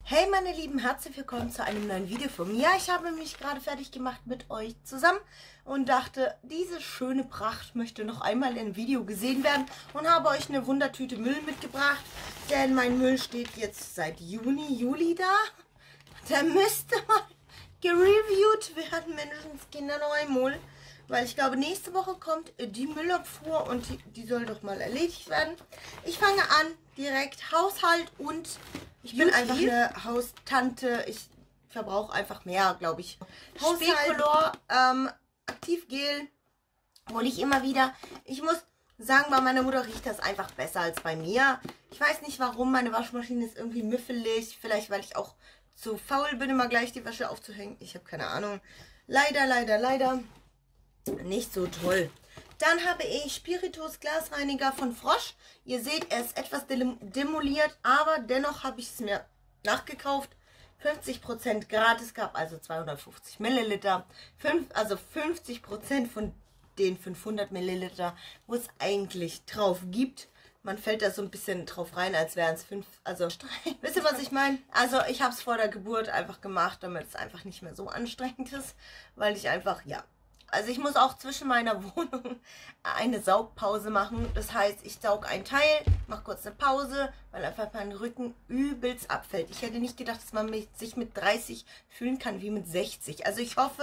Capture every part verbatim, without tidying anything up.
Hey meine Lieben, herzlich willkommen zu einem neuen Video von mir. Ich habe mich gerade fertig gemacht mit euch zusammen und dachte, diese schöne Pracht möchte noch einmal in Video gesehen werden und habe euch eine Wundertüte Müll mitgebracht, denn mein Müll steht jetzt seit Juni, Juli da. Der müsste mal gereviewt werden, mindestens Kinder noch einmal, weil ich glaube, nächste Woche kommt die Müllabfuhr und die, die soll doch mal erledigt werden. Ich fange an, direkt Haushalt und ich bin einfach eine Haustante. Ich verbrauche einfach mehr, glaube ich. Specolor, ähm, Aktivgel hole ich immer wieder. Ich muss sagen, bei meiner Mutter riecht das einfach besser als bei mir. Ich weiß nicht warum, meine Waschmaschine ist irgendwie müffelig. Vielleicht, weil ich auch zu faul bin, immer gleich die Wäsche aufzuhängen. Ich habe keine Ahnung. Leider, leider, leider nicht so toll. Dann habe ich Spiritus Glasreiniger von Frosch. Ihr seht, er ist etwas demoliert, aber dennoch habe ich es mir nachgekauft. fünfzig Prozent gratis, gab also zweihundertfünfzig Milliliter. fünf, also fünfzig Prozent von den fünfhundert Milliliter, wo es eigentlich drauf gibt. Man fällt da so ein bisschen drauf rein, als wären es fünf. Also, wisst ihr, was ich meine? Also, ich habe es vor der Geburt einfach gemacht, damit es einfach nicht mehr so anstrengend ist, weil ich einfach, ja. Also ich muss auch zwischen meiner Wohnung eine Saugpause machen. Das heißt, ich saug einen Teil, mache kurz eine Pause, weil einfach mein Rücken übelst abfällt. Ich hätte nicht gedacht, dass man sich mit dreißig fühlen kann wie mit sechzig. Also ich hoffe,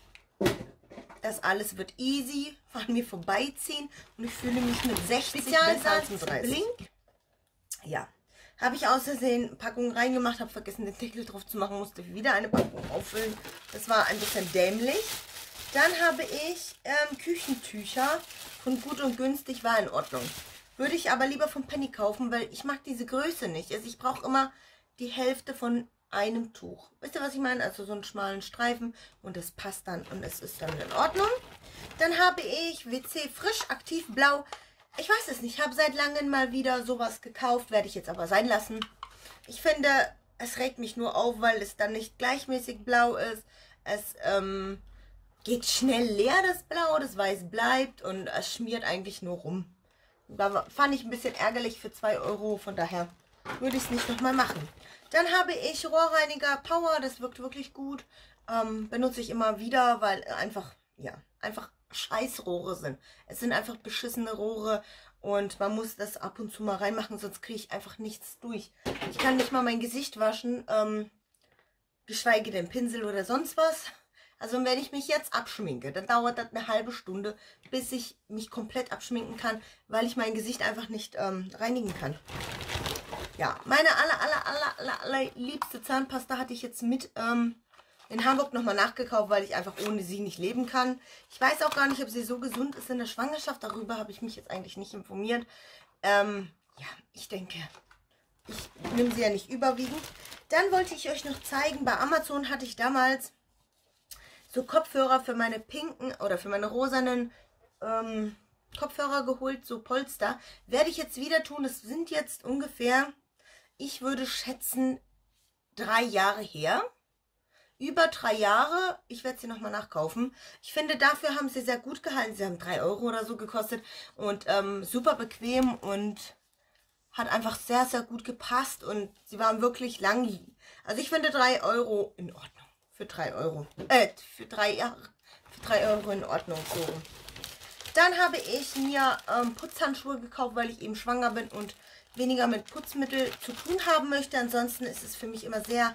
das alles wird easy an mir vorbeiziehen. Und ich fühle mich mit sechzig besser als mit dreißig. Blink. Ja. Habe ich aus Versehen Packungen reingemacht, habe vergessen den Deckel drauf zu machen, musste wieder eine Packung auffüllen. Das war ein bisschen dämlich. Dann habe ich ähm, Küchentücher von Gut und Günstig, war in Ordnung. Würde ich aber lieber von Penny kaufen, weil ich mag diese Größe nicht. Also ich brauche immer die Hälfte von einem Tuch. Wisst ihr, was ich meine? Also so einen schmalen Streifen und das passt dann und es ist dann in Ordnung. Dann habe ich W C Frisch Aktiv Blau. Ich weiß es nicht, ich habe seit langem mal wieder sowas gekauft, werde ich jetzt aber sein lassen. Ich finde, es regt mich nur auf, weil es dann nicht gleichmäßig blau ist. Es, ähm... geht schnell leer, das Blau, das Weiß bleibt und es schmiert eigentlich nur rum. Da fand ich ein bisschen ärgerlich für zwei Euro, von daher würde ich es nicht nochmal machen. Dann habe ich Rohrreiniger Power, das wirkt wirklich gut. Ähm, benutze ich immer wieder, weil einfach, ja, einfach Scheißrohre sind. Es sind einfach beschissene Rohre und man muss das ab und zu mal reinmachen, sonst kriege ich einfach nichts durch. Ich kann nicht mal mein Gesicht waschen, ähm, geschweige denn Pinsel oder sonst was. Also wenn ich mich jetzt abschminke, dann dauert das eine halbe Stunde, bis ich mich komplett abschminken kann, weil ich mein Gesicht einfach nicht ähm, reinigen kann. Ja, meine aller, aller, aller, aller, aller liebste Zahnpasta hatte ich jetzt mit ähm, in Hamburg nochmal nachgekauft, weil ich einfach ohne sie nicht leben kann. Ich weiß auch gar nicht, ob sie so gesund ist in der Schwangerschaft. Darüber habe ich mich jetzt eigentlich nicht informiert. Ähm, ja, ich denke, ich nehme sie ja nicht überwiegend. Dann wollte ich euch noch zeigen, bei Amazon hatte ich damals so Kopfhörer für meine pinken oder für meine rosanen ähm, Kopfhörer geholt, so Polster. Werde ich jetzt wieder tun. Das sind jetzt ungefähr, ich würde schätzen, drei Jahre her. Über drei Jahre. Ich werde sie nochmal nachkaufen. Ich finde, dafür haben sie sehr gut gehalten. Sie haben drei Euro oder so gekostet und ähm, super bequem und hat einfach sehr, sehr gut gepasst und sie waren wirklich lang. Also ich finde drei Euro in Ordnung. Für drei Euro. Äh, für drei Jahre. Für drei Euro in Ordnung. So. Dann habe ich mir ähm, Putzhandschuhe gekauft, weil ich eben schwanger bin und weniger mit Putzmittel zu tun haben möchte. Ansonsten ist es für mich immer sehr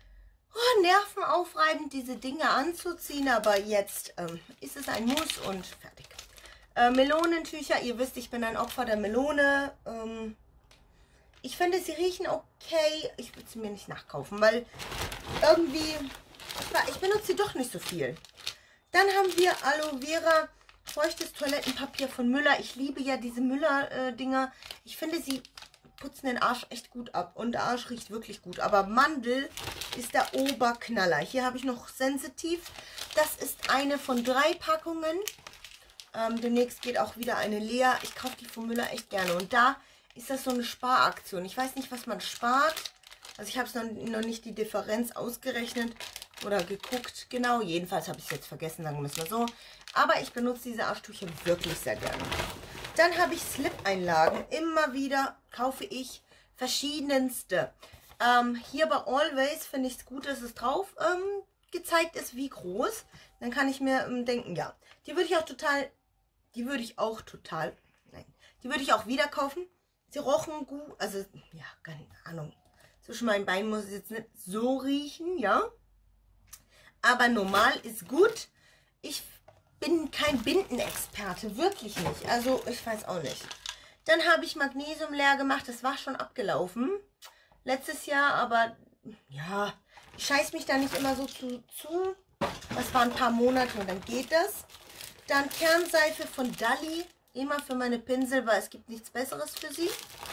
oh, nervenaufreibend, diese Dinge anzuziehen. Aber jetzt ähm, ist es ein Muss und fertig. Äh, Melonentücher. Ihr wisst, ich bin ein Opfer der Melone. Ähm, ich finde, sie riechen okay. Ich würde sie mir nicht nachkaufen, weil irgendwie... Ich benutze sie doch nicht so viel. Dann haben wir Aloe Vera feuchtes Toilettenpapier von Müller. Ich liebe ja diese Müller-Dinger. Ich finde, sie putzen den Arsch echt gut ab. Und der Arsch riecht wirklich gut. Aber Mandel ist der Oberknaller. Hier habe ich noch Sensitiv. Das ist eine von drei Packungen. Ähm, demnächst geht auch wieder eine leer. Ich kaufe die von Müller echt gerne. Und da ist das so eine Sparaktion. Ich weiß nicht, was man spart. Also ich habe es noch, noch nicht die Differenz ausgerechnet. Oder geguckt, genau. Jedenfalls habe ich es jetzt vergessen, sagen wir es mal so. Aber ich benutze diese Arschtücher wirklich sehr gerne. Dann habe ich Slip-Einlagen. Immer wieder kaufe ich verschiedenste. Ähm, hier bei Always finde ich es gut, dass es drauf ähm, gezeigt ist, wie groß. Dann kann ich mir ähm, denken, ja, die würde ich auch total, die würde ich auch total, nein, die würde ich auch wieder kaufen. Sie rochen gut, also, ja, keine Ahnung. Zwischen meinen Beinen muss es jetzt nicht so riechen, ja. Aber normal ist gut. Ich bin kein Bindenexperte, wirklich nicht. Also, ich weiß auch nicht. Dann habe ich Magnesium leer gemacht, das war schon abgelaufen. Letztes Jahr, aber, ja, ich scheiß mich da nicht immer so zu, zu. Das waren ein paar Monate und dann geht das. Dann Kernseife von Dalli. Immer für meine Pinsel, weil es gibt nichts Besseres für sie.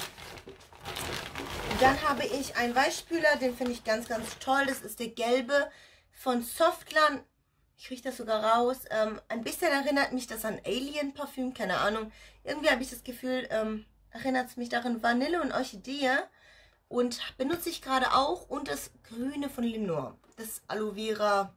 Dann habe ich einen Weichspüler, den finde ich ganz, ganz toll. Das ist der gelbe von Softland. Ich rieche das sogar raus. Ähm, ein bisschen erinnert mich das an Alien Parfüm, keine Ahnung. Irgendwie habe ich das Gefühl, ähm, erinnert es mich daran Vanille und Orchidee. Und benutze ich gerade auch. Und das grüne von Lenore. Das Aloe Vera.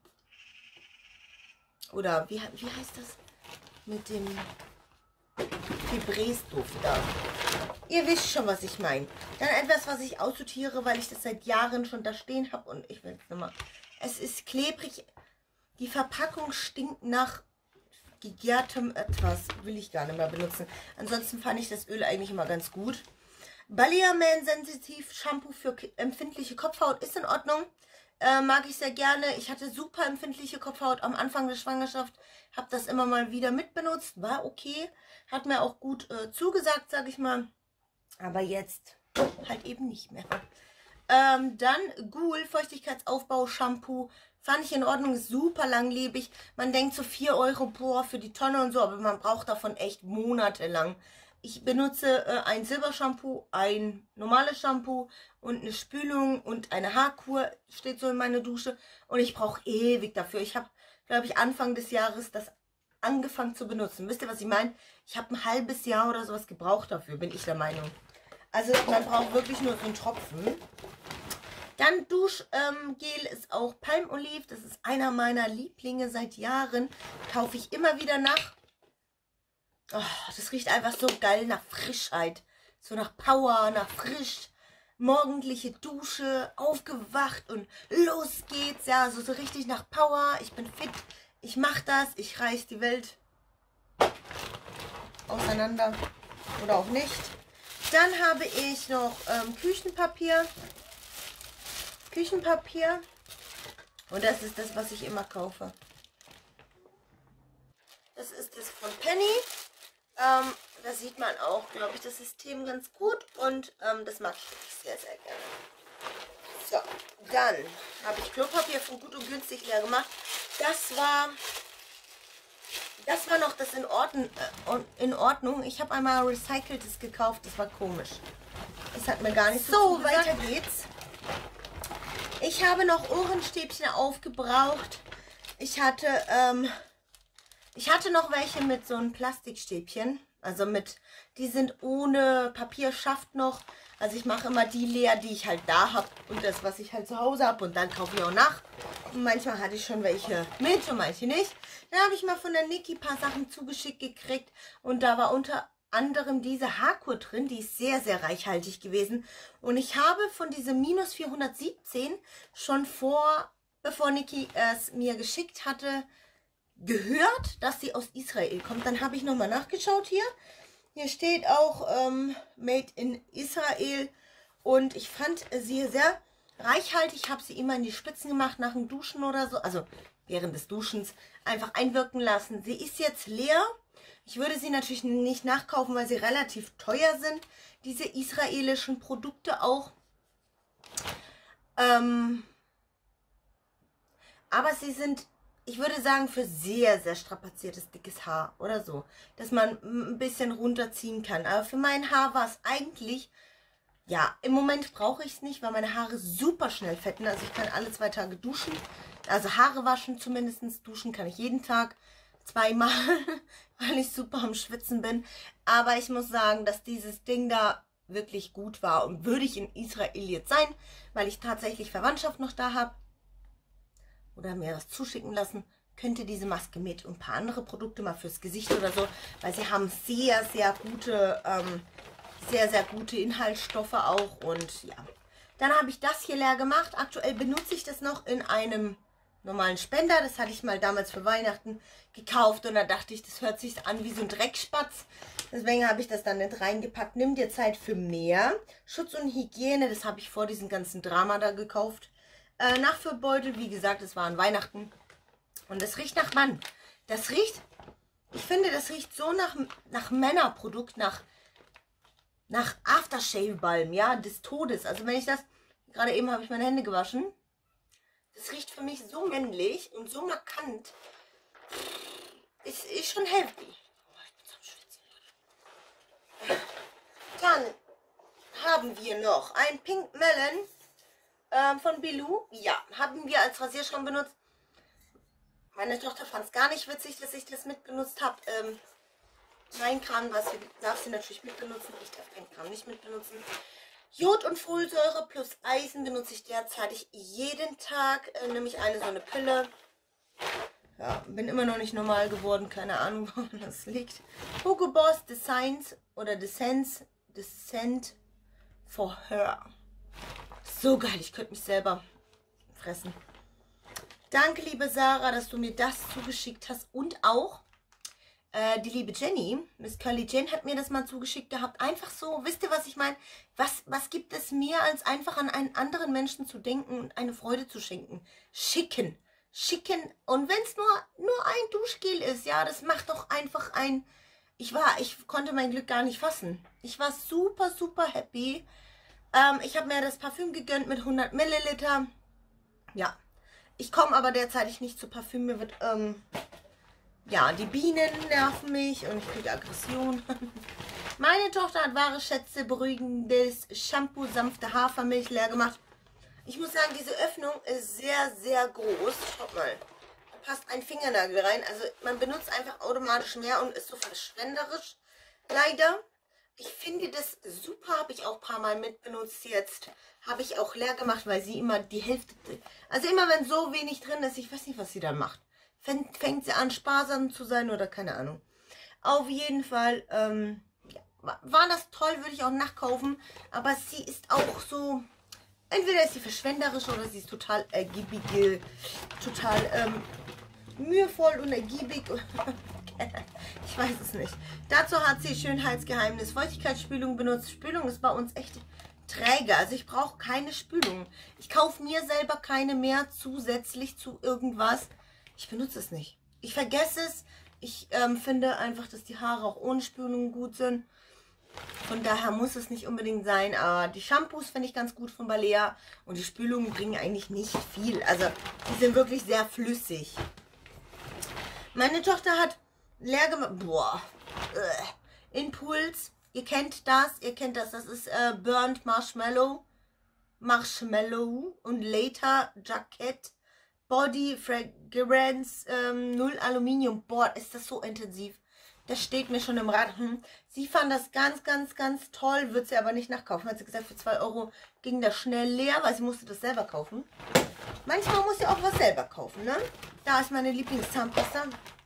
Oder wie, wie heißt das? Mit dem Febreze-Duft da. Ihr wisst schon, was ich meine. Dann etwas, was ich aussortiere, weil ich das seit Jahren schon da stehen habe. Und ich will es nochmal. Es ist klebrig. Die Verpackung stinkt nach gegärtem etwas. Will ich gar nicht mehr benutzen. Ansonsten fand ich das Öl eigentlich immer ganz gut. Balea-Man Sensitiv Shampoo für empfindliche Kopfhaut ist in Ordnung. Äh, mag ich sehr gerne. Ich hatte super empfindliche Kopfhaut am Anfang der Schwangerschaft. Habe das immer mal wieder mitbenutzt. War okay. Hat mir auch gut äh, zugesagt, sage ich mal. Aber jetzt halt eben nicht mehr. Ähm, dann Ghoul Feuchtigkeitsaufbau Shampoo. Fand ich in Ordnung. Ist super langlebig. Man denkt so vier Euro boah, für die Tonne und so. Aber man braucht davon echt monatelang. Ich benutze äh, ein Silbershampoo, ein normales Shampoo und eine Spülung und eine Haarkur steht so in meiner Dusche. Und ich brauche ewig dafür. Ich habe, glaube ich, Anfang des Jahres das angefangen zu benutzen. Wisst ihr, was ich meine? Ich habe ein halbes Jahr oder sowas gebraucht dafür, bin ich der Meinung. Also man braucht wirklich nur so einen Tropfen. Dann Duschgel ähm, ist auch Palmolive. Das ist einer meiner Lieblinge seit Jahren. Kaufe ich immer wieder nach. Oh, das riecht einfach so geil nach Frischheit. So nach Power, nach frisch. Morgendliche Dusche, aufgewacht und los geht's. Ja, also so richtig nach Power. Ich bin fit. Ich mache das. Ich reiß die Welt auseinander. Oder auch nicht. Dann habe ich noch ähm, Küchenpapier. Küchenpapier. Und das ist das, was ich immer kaufe. Das ist das von Penny. Ähm, da sieht man auch, glaube ich, das System ganz gut. Und ähm, das mag ich wirklich sehr, sehr gerne. So, dann habe ich Klopapier von Gut und Günstig leer gemacht. Das war... Das war noch das in Ordnung. Äh, in Ordnung. Ich habe einmal Recyceltes gekauft. Das war komisch. Das hat mir gar nicht so So, weiter geht's. Ich habe noch Ohrenstäbchen aufgebraucht. Ich hatte, ähm, ich hatte noch welche mit so einem Plastikstäbchen. Also mit, die sind ohne Papierschaft noch. Also ich mache immer die leer, die ich halt da habe. Und das, was ich halt zu Hause habe. Und dann kaufe ich auch nach. Und manchmal hatte ich schon welche mit und manche nicht. Dann habe ich mal von der Niki ein paar Sachen zugeschickt gekriegt. Und da war unter anderem diese Haarkur drin. Die ist sehr, sehr reichhaltig gewesen. Und ich habe von diesem minus vierhundertsiebzehn schon vor, bevor Niki es mir geschickt hatte, gehört, dass sie aus Israel kommt. Dann habe ich nochmal nachgeschaut hier. Hier steht auch ähm, Made in Israel. Und ich fand sie sehr reichhaltig. Ich habe sie immer in die Spitzen gemacht nach dem Duschen oder so. Also während des Duschens einfach einwirken lassen. Sie ist jetzt leer. Ich würde sie natürlich nicht nachkaufen, weil sie relativ teuer sind. Diese israelischen Produkte auch. Ähm, aber sie sind, ich würde sagen, für sehr, sehr strapaziertes, dickes Haar oder so. Dass man ein bisschen runterziehen kann. Aber für mein Haar war es eigentlich, ja, im Moment brauche ich es nicht, weil meine Haare super schnell fetten. Also ich kann alle zwei Tage duschen. Also Haare waschen zumindest. Duschen kann ich jeden Tag. Zweimal, weil ich super am Schwitzen bin. Aber ich muss sagen, dass dieses Ding da wirklich gut war. Und würde ich in Israel jetzt sein, weil ich tatsächlich Verwandtschaft noch da habe oder mir das zuschicken lassen, könnte diese Maske mit und ein paar andere Produkte mal fürs Gesicht oder so, weil sie haben sehr, sehr gute, ähm, sehr, sehr gute Inhaltsstoffe auch. Und ja, Dann habe ich das hier leer gemacht. Aktuell benutze ich das noch in einem normalen Spender. Das hatte ich mal damals für Weihnachten gekauft und da dachte ich, das hört sich an wie so ein Dreckspatz. Deswegen habe ich das dann nicht reingepackt. Nimm dir Zeit für mehr. Schutz und Hygiene, das habe ich vor diesem ganzen Drama da gekauft. Äh, Nachführbeutel, wie gesagt, das war an Weihnachten. Und das riecht nach Mann. Das riecht, ich finde, das riecht so nach, nach Männerprodukt, nach, nach Aftershave-Balm, ja, des Todes. Also wenn ich das, gerade eben habe ich meine Hände gewaschen. Das riecht für mich so männlich und so markant. Ist, ist schon healthy. Oh, ich bin so am Schwitzen. Dann haben wir noch ein Pink Melon ähm, von Bilou. Ja, haben wir als Rasierschaum benutzt. Meine Tochter fand es gar nicht witzig, dass ich das mitbenutzt habe. Ähm, mein Kram, was sie, darf sie natürlich mitbenutzen. Ich darf keinen Kram nicht mitbenutzen. Jod und Folsäure plus Eisen benutze ich derzeit jeden Tag. Äh, nämlich eine so eine Pille. Ja, bin immer noch nicht normal geworden. Keine Ahnung, woran das liegt. Hugo Boss Designs oder Descent, Descent for Her. So geil, ich könnte mich selber fressen. Danke, liebe Sarah, dass du mir das zugeschickt hast. Und auch äh, die liebe Jenny, Miss Curly Jen, hat mir das mal zugeschickt gehabt. Einfach so, wisst ihr, was ich meine? Was, was gibt es mehr, als einfach an einen anderen Menschen zu denken und eine Freude zu schenken? Schicken. Schicken. Und wenn es nur, nur ein Duschgel ist, ja, das macht doch einfach ein... Ich war, ich konnte mein Glück gar nicht fassen. Ich war super, super happy. Ähm, ich habe mir das Parfüm gegönnt mit hundert Milliliter. Ja. Ich komme aber derzeit nicht zu Parfüm. Mir wird, ähm, ja, die Bienen nerven mich und ich kriege Aggression. Meine Tochter hat wahre Schätze, beruhigendes Shampoo, sanfte Hafermilch leer gemacht. Ich muss sagen, diese Öffnung ist sehr, sehr groß. Schaut mal, da passt ein Fingernagel rein. Also man benutzt einfach automatisch mehr und ist so verschwenderisch. Leider. Ich finde das super, habe ich auch ein paar Mal mitbenutzt jetzt. Habe ich auch leer gemacht, weil sie immer die Hälfte... Also immer wenn so wenig drin ist, ich weiß nicht, was sie dann macht. Fängt, fängt sie an, sparsam zu sein oder keine Ahnung. Auf jeden Fall, ähm, ja, war das toll, würde ich auch nachkaufen. Aber sie ist auch so... Entweder ist sie verschwenderisch oder sie ist total ergiebig, total ähm, mühevoll und ergiebig. Ich weiß es nicht. Dazu hat sie Schönheitsgeheimnis Feuchtigkeitsspülung benutzt. Spülung ist bei uns echt träge. Also ich brauche keine Spülung. Ich kaufe mir selber keine mehr zusätzlich zu irgendwas. Ich benutze es nicht. Ich vergesse es. Ich ähm, finde einfach, dass die Haare auch ohne Spülung gut sind. Von daher muss es nicht unbedingt sein. Aber die Shampoos finde ich ganz gut von Balea. Und die Spülungen bringen eigentlich nicht viel. Also die sind wirklich sehr flüssig. Meine Tochter hat leer gemacht. Boah. Äh. Impuls. Ihr kennt das. Ihr kennt das. Das ist äh, Burnt Marshmallow. Marshmallow. Und Later Jacket. Body Fragrance. Ähm, Null Aluminium. Boah, ist das so intensiv. Das steht mir schon im Rad. Hm. Sie fand das ganz, ganz, ganz toll. Wird sie aber nicht nachkaufen. Hat sie gesagt, für zwei Euro ging das schnell leer, weil sie musste das selber kaufen. Manchmal muss sie auch was selber kaufen, ne? Da ist meine Lieblingszahnpasta.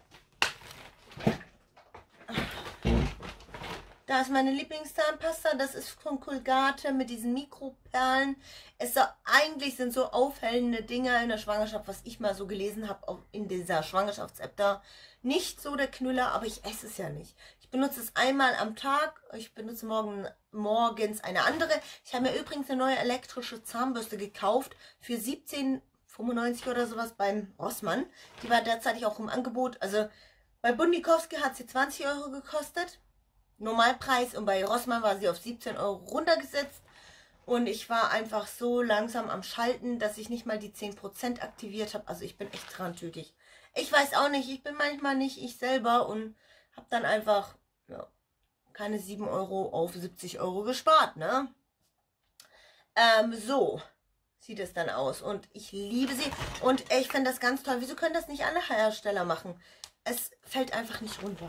Da ist meine Lieblingszahnpasta. Das ist von Colgate mit diesen Mikroperlen. Es so, eigentlich sind so aufhellende Dinger in der Schwangerschaft, was ich mal so gelesen habe in dieser Schwangerschafts-App da. Nicht so der Knüller, aber ich esse es ja nicht. Ich benutze es einmal am Tag. Ich benutze morgen, morgens eine andere. Ich habe mir übrigens eine neue elektrische Zahnbürste gekauft für siebzehn fünfundneunzig oder sowas beim Rossmann. Die war derzeit auch im Angebot. Also bei Bundikowski hat sie zwanzig Euro gekostet. Normalpreis, und bei Rossmann war sie auf siebzehn Euro runtergesetzt und ich war einfach so langsam am Schalten, dass ich nicht mal die zehn Prozent aktiviert habe. Also ich bin echt trantütig. Ich weiß auch nicht, ich bin manchmal nicht ich selber und habe dann einfach ja, keine sieben Euro auf siebzig Euro gespart, ne? Ähm, so sieht es dann aus und ich liebe sie und ich finde das ganz toll. Wieso können das nicht alle Hersteller machen? Es fällt einfach nicht runter.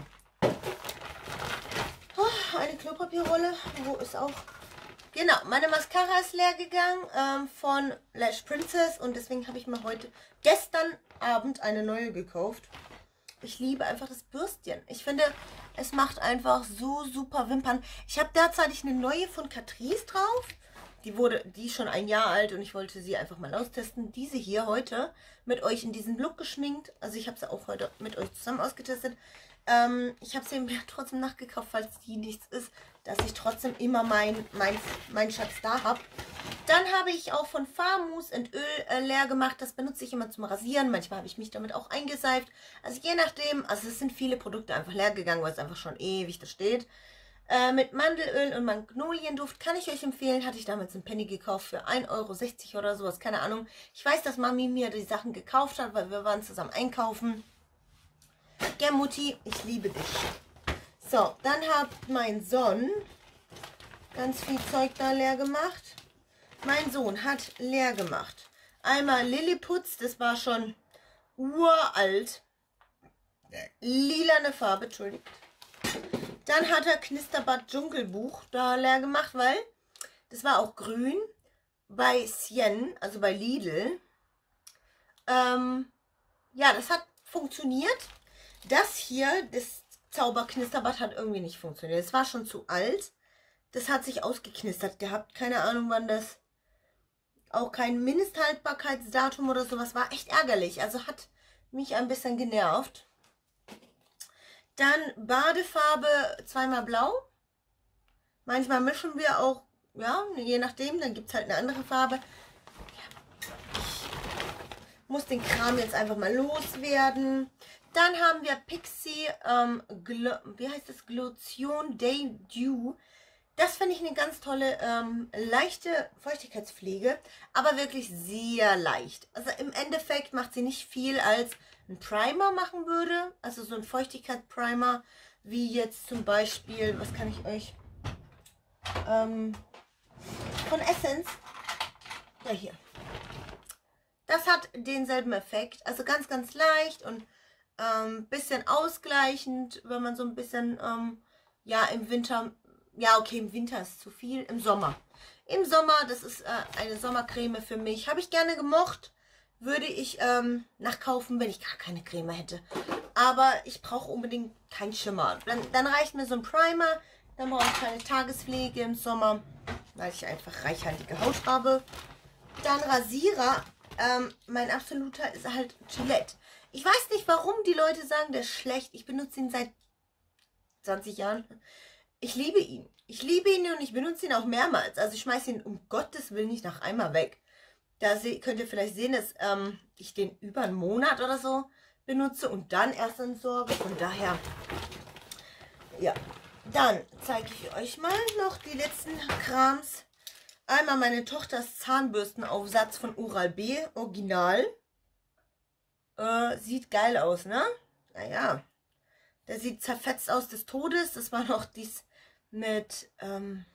Eine Klopapierrolle, wo ist auch... Genau, meine Mascara ist leer gegangen ähm, von Lash Princess und deswegen habe ich mir heute, gestern Abend eine neue gekauft. Ich liebe einfach das Bürstchen. Ich finde, es macht einfach so super Wimpern. Ich habe derzeit eine neue von Catrice drauf. die wurde, die ist schon ein Jahr alt und ich wollte sie einfach mal austesten. Diese hier heute mit euch in diesen Look geschminkt. Also ich habe sie auch heute mit euch zusammen ausgetestet. Ähm, ich habe sie mir trotzdem nachgekauft, falls die nichts ist, dass ich trotzdem immer mein, mein, mein Schatz da habe. Dann habe ich auch von Farmousse und Öl äh, leer gemacht. Das benutze ich immer zum Rasieren. Manchmal habe ich mich damit auch eingeseift. Also je nachdem, also es sind viele Produkte einfach leer gegangen, weil es einfach schon ewig da steht. Äh, mit Mandelöl und Magnolienduft kann ich euch empfehlen. Hatte ich damals einen Penny gekauft für ein Euro sechzig oder sowas, keine Ahnung. Ich weiß, dass Mami mir die Sachen gekauft hat, weil wir waren zusammen einkaufen. Ja, Mutti, ich liebe dich. So, dann hat mein Sohn ganz viel Zeug da leer gemacht. Mein Sohn hat leer gemacht. Einmal Lilliputz, das war schon uralt. Lilane Farbe, Entschuldigung. Dann hat er Knisterbad Dschungelbuch da leer gemacht, weil das war auch grün. Bei Sien, also bei Lidl. Ähm, ja, das hat funktioniert. Das hier, das Zauberknisterbad hat irgendwie nicht funktioniert. Es war schon zu alt. Das hat sich ausgeknistert gehabt. Keine Ahnung, wann das... Auch kein Mindesthaltbarkeitsdatum oder sowas. War echt ärgerlich. Also hat mich ein bisschen genervt. Dann Badefarbe zweimal blau. Manchmal mischen wir auch, ja, je nachdem. Dann gibt es halt eine andere Farbe. Ich muss den Kram jetzt einfach mal loswerden. Dann haben wir Pixi, ähm, wie heißt das? Glotion Day Dew. Das finde ich eine ganz tolle, ähm, leichte Feuchtigkeitspflege, aber wirklich sehr leicht. Also im Endeffekt macht sie nicht viel, als ein Primer machen würde. Also so ein Feuchtigkeitsprimer, wie jetzt zum Beispiel, was kann ich euch, ähm, von Essence, ja hier. Das hat denselben Effekt, also ganz, ganz leicht und ähm, bisschen ausgleichend, wenn man so ein bisschen, ähm, ja, im Winter... Ja, okay, im Winter ist zu viel. Im Sommer. Im Sommer, das ist äh, eine Sommercreme für mich. Habe ich gerne gemocht. Würde ich ähm, nachkaufen, wenn ich gar keine Creme hätte. Aber ich brauche unbedingt keinen Schimmer. Dann, dann reicht mir so ein Primer. Dann brauche ich keine Tagespflege im Sommer, weil ich einfach reichhaltige Haut habe. Dann Rasierer. Ähm, mein absoluter ist halt Gillette. Ich weiß nicht, warum die Leute sagen, der ist schlecht. Ich benutze ihn seit zwanzig Jahren. Ich liebe ihn. Ich liebe ihn und ich benutze ihn auch mehrmals. Also ich schmeiße ihn um Gottes Willen nicht nach einmal weg. Da könnt ihr vielleicht sehen, dass ähm, ich den über einen Monat oder so benutze und dann erst entsorge. Von daher, ja. Dann zeige ich euch mal noch die letzten Krams. Einmal meine Tochters Zahnbürstenaufsatz von Oral-B, Original. Äh, sieht geil aus, ne? Naja. Der sieht zerfetzt aus des Todes. Das war noch dies mit ähm,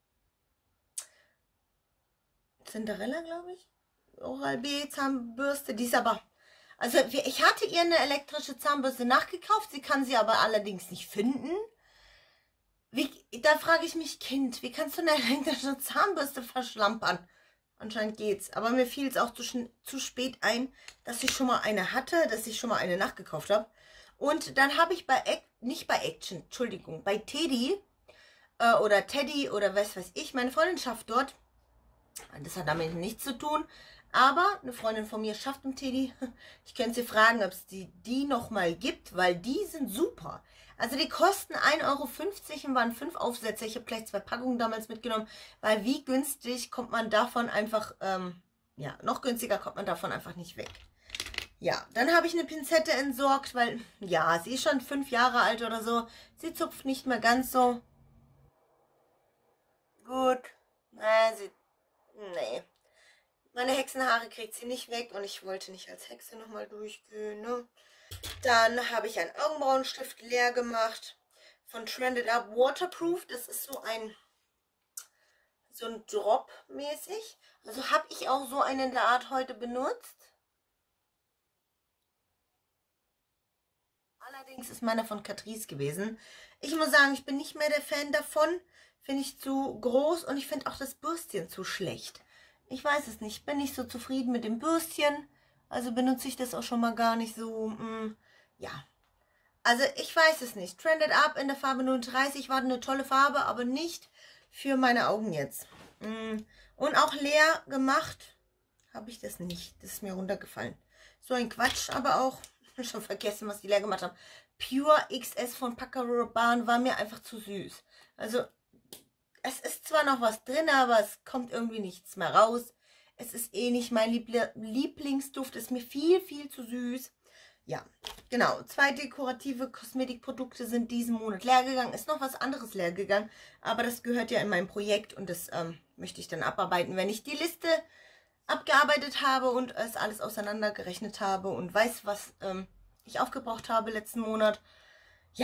Cinderella, glaube ich. Oral-B Zahnbürste. Die ist aber... Also ich hatte ihr eine elektrische Zahnbürste nachgekauft. Sie kann sie aber allerdings nicht finden. Wie, da frage ich mich, Kind, wie kannst du eine elektrische Zahnbürste verschlampern? Anscheinend geht's. Aber mir fiel es auch zu, zu spät ein, dass ich schon mal eine hatte, dass ich schon mal eine nachgekauft habe. Und dann habe ich bei, nicht bei Action, Entschuldigung, bei Teddy äh, oder Teddy oder was weiß ich, meine Freundin schafft dort, das hat damit nichts zu tun, aber eine Freundin von mir schafft im Teddy. Ich könnte sie fragen, ob es die, die nochmal gibt, weil die sind super. Also die kosten ein Euro fünfzig und waren fünf Aufsätze. Ich habe gleich zwei Packungen damals mitgenommen, weil wie günstig kommt man davon einfach, ähm, ja, noch günstiger kommt man davon einfach nicht weg. Ja, dann habe ich eine Pinzette entsorgt, weil, ja, sie ist schon fünf Jahre alt oder so. Sie zupft nicht mehr ganz so gut. Nee, sie, nee. Meine Hexenhaare kriegt sie nicht weg und ich wollte nicht als Hexe nochmal durchgehen, ne? Dann habe ich einen Augenbrauenstift leer gemacht von Trended Up Waterproof. Das ist so ein, so ein Drop mäßig. Also habe ich auch so einen in der Art heute benutzt. Allerdings ist meiner von Catrice gewesen. Ich muss sagen, ich bin nicht mehr der Fan davon. Finde ich zu groß und ich finde auch das Bürstchen zu schlecht. Ich weiß es nicht. Bin nicht so zufrieden mit dem Bürstchen. Also benutze ich das auch schon mal gar nicht so. Mh, ja. Also ich weiß es nicht. Trended Up in der Farbe null dreißig war eine tolle Farbe, aber nicht für meine Augen jetzt. Und auch leer gemacht habe ich das nicht. Das ist mir runtergefallen. So ein Quatsch, aber auch schon vergessen, was die leer gemacht haben. Pure X S von Paco Rabanne war mir einfach zu süß. Also es ist zwar noch was drin, aber es kommt irgendwie nichts mehr raus. Es ist eh nicht mein Liebl Lieblingsduft. Ist mir viel, viel zu süß. Ja, genau. Zwei dekorative Kosmetikprodukte sind diesen Monat leer gegangen. Ist noch was anderes leer gegangen. Aber das gehört ja in mein Projekt. Und das ähm, möchte ich dann abarbeiten, wenn ich die Liste abgearbeitet habe und es alles auseinandergerechnet habe. Und weiß, was ähm, ich aufgebraucht habe letzten Monat. Ja,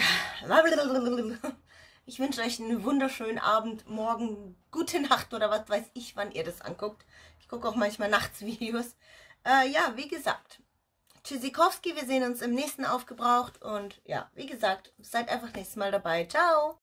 ich wünsche euch einen wunderschönen Abend, morgen, gute Nacht oder was weiß ich, wann ihr das anguckt. Ich gucke auch manchmal nachts Videos. Äh, ja, wie gesagt, Tschüssikowski, wir sehen uns im nächsten Aufgebraucht und ja, wie gesagt, seid einfach nächstes Mal dabei. Ciao!